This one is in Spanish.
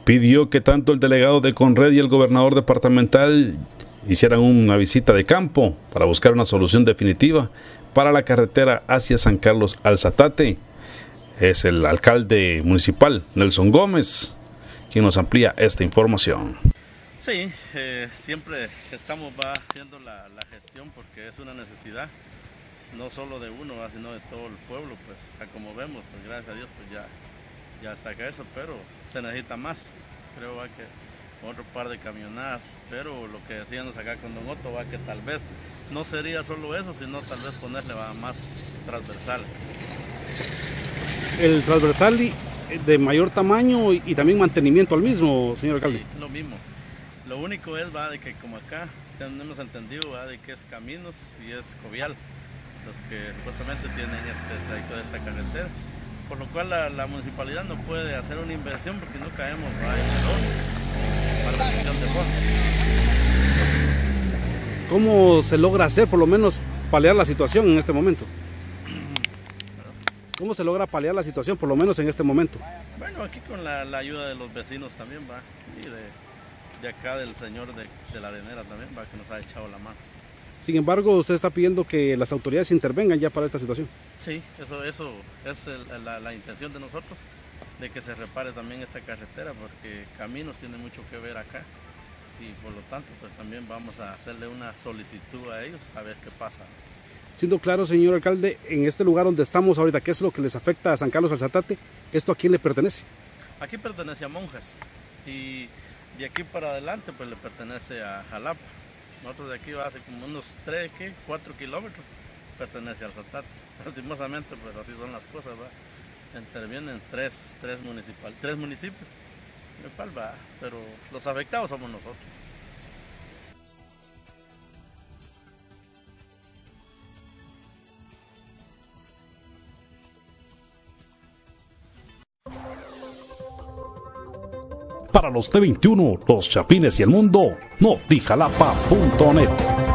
pidió que tanto el delegado de Conred y el gobernador departamental hicieran una visita de campo para buscar una solución definitiva para la carretera hacia San Carlos Alzatate. Es el alcalde municipal, Nelson Gómez, quien nos amplía esta información. Sí, siempre estamos haciendo la gestión porque es una necesidad, no solo de uno, sino de todo el pueblo. Pues como vemos, pues gracias a Dios pues ya está acá eso, pero se necesita más. Creo que otro par de camionadas, pero lo que decíamos acá con Don Otto, que tal vez no sería solo eso, sino tal vez ponerle más transversal. El transversal de mayor tamaño y también mantenimiento al mismo, señor alcalde. Sí, lo mismo. Lo único es de que como acá tenemos entendido de que es Caminos y es Covial los que supuestamente tienen este trayecto de esta carretera, por lo cual la municipalidad no puede hacer una inversión porque no caemos en el para la gestión de fondos. ¿Cómo se logra hacer, por lo menos, paliar la situación en este momento? ¿Cómo se logra paliar la situación, por lo menos en este momento? Bueno, aquí con la ayuda de los vecinos también, y de acá del señor de la arenera también, que nos ha echado la mano. Sin embargo, usted está pidiendo que las autoridades intervengan ya para esta situación. Sí, eso es la intención de nosotros, de que se repare también esta carretera, porque Caminos tiene mucho que ver acá, y por lo tanto, pues también vamos a hacerle una solicitud a ellos, a ver qué pasa. Siendo claro, señor alcalde, en este lugar donde estamos ahorita, ¿qué es lo que les afecta a San Carlos Alzatate? ¿Esto a quién le pertenece? Aquí pertenece a Monjas, y de aquí para adelante pues le pertenece a Jalapa. Nosotros de aquí hace como unos 4 kilómetros, pertenece al Alzatate. Lastimosamente pues así son las cosas, intervienen tres municipios, pero los afectados somos nosotros. Para los T21, los Chapines y el mundo, notijalapa.net.